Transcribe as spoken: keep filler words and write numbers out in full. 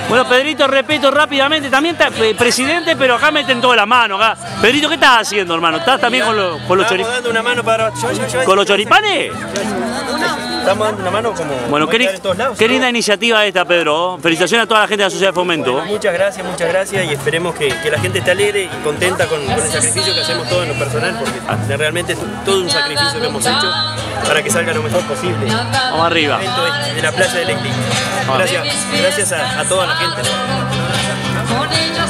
Bueno, Pedrito, repito rápidamente, también está eh, presidente, pero acá meten toda la mano. Acá. Pedrito, ¿qué estás haciendo, hermano? ¿Estás también con, lo, con los choripanes? dando una mano para... ¿Con los choripanes? Estamos dando una mano como... Bueno, qué, en todos lados, qué linda iniciativa esta, Pedro. Felicitaciones a toda la gente de la Sociedad de Fomento. Bueno, muchas gracias, muchas gracias y esperemos que, que la gente esté alegre y contenta con, con el sacrificio que hacemos todos en lo personal, porque ah. realmente es todo un sacrificio que hemos hecho para que salga lo mejor posible. Vamos arriba. El evento de la playa del Eclipse. Gracias, gracias a, a toda la gente.